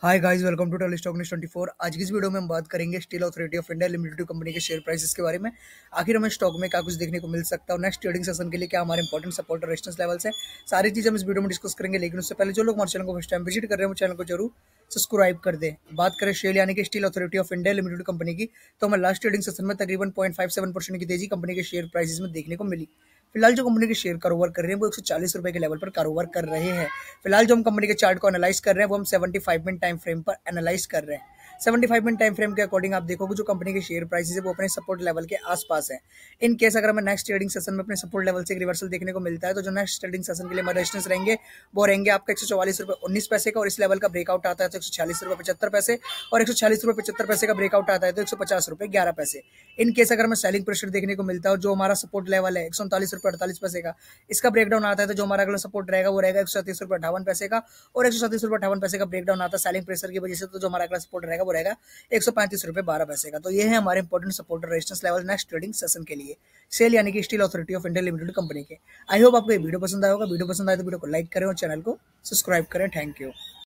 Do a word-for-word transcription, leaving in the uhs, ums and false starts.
Hi guys, welcome to टल stock news twenty four. आज की इस वीडियो में हम बात करेंगे steel authority of India limited company के शेयर प्राइसेस के बारे में। आखिर हमें स्टॉक में क्या कुछ देखने को मिल सकता है और नेक्स्ट ट्रेडिंग सेशन के लिए क्या हमारे इंपॉर्टेंट सपोर्ट और रेजिस्टेंस लेवल्स हैं, सारी चीज़ हम इस वीडियो में डिस्कस करेंगे। लेकिन उससे पहले जो लोग हमारे चैनल को फर्स्ट टाइम विजिट कर रहे हैं वो चैनल को जरूर सब्सक्राइब कर दें। बात करें शेल यानी कि steel authority of India limited company की, तो हमें लास्ट ट्रेडिंग सेशन में तकरीबन पॉइंट फाइव सेवन परसेंट की तेजी कंपनी के शेयर प्राइसेस में देखने को मिली। फिलहाल जो कंपनी के शेयर कारोबार कर रहे हैं वो एक सौ चालीस रुपए के लेवल पर कारोबार कर रहे हैं। फिलहाल जो हम कंपनी के चार्ट को एनालाइज कर रहे हैं वो हम seventy five minute time frame पर एनालाइज कर रहे हैं। Seventy five minute time frame के अकॉर्डिंग आप देखोगे जो कंपनी के शेयर प्राइसेस है वो अपने सपोर्ट लेवल के आसपास है। इन केस अगर हमें नेक्स्ट ट्रेडिंग सेशन में अपने सपोर्ट लेवल से एक रिवर्सल देखने को मिलता है तो जो नेक्स्ट ट्रेडिंग सेशन के लिए हमारे रेजिस्टेंस रहेंगे वो रहेंगे आपका एक सौ चौवालीस रुपए उन्नीस पैसे का, और इस लेवल का ब्रेकआउट आता है तो एक सौ छियालीस रुपए पचहत्तर पैसे, और एक सौ छियालीस रुपए पचहत्तर पैसे का ब्रेकआउट आता है तो एक सौ पचास रुपए ग्यारह पैसे। इन केस अगर हमें सेलिंग प्रेशर देखने को मिलता है जो हमारा सपोर्ट लेवल है एक सौ उनतालीस रुपए अड़तालीस पैसे का, इसका ब्रेकडाउन आता है तो जो हमारा अगला सपोर्ट रहेगा वो रहेगा एक सौ सैंतीस रुपए अठावन पैसे का, और एक सौ सैंतीस रुपए अठावन पैसे का ब्रेकडाउन आता है सेलिंग प्रेशर की वजह से, तो जो हमारा अगला सपोर्ट रहेगा वो रहेगा एक सौ पैंतीस रुपए बारह पैसे का। तो ये है हमारे इंपॉर्टेंट सपोर्ट और resistance level next trading session के लिए सेल यानी कि steel authority of India limited company के। आई होप आपको ये वीडियो पसंद आया होगा। वीडियो पसंद आए तो वीडियो को लाइक करें और चैनल को सब्सक्राइब करें। Thank you.